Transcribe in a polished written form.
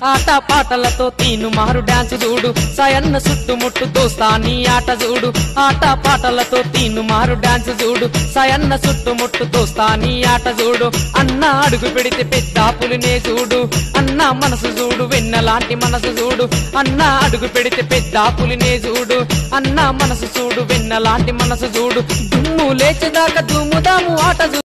ఆట పాటలతో తీను మారు డాన్స్ చూడు సాయన్న చుట్టుముట్టు దోస్తాని ఆట చూడు ఆట పాటలతో తీను మారు డాన్స్ చూడు సాయన్న చుట్టుముట్టు దోస్తాని ఆట చూడు అన్న అడుగు పెడితే పెద్ద పులినే చూడు అన్న మనసు చూడు వెన్నలాంటి మనసు చూడు అన్న అడుగు పెడితే పెద్ద పులినే చూడు అన్న మనసు చూడు వెన్నలాంటి మనసు చూడు దుమ్ము లేచేదాకా దుమ్ముదాము ఆట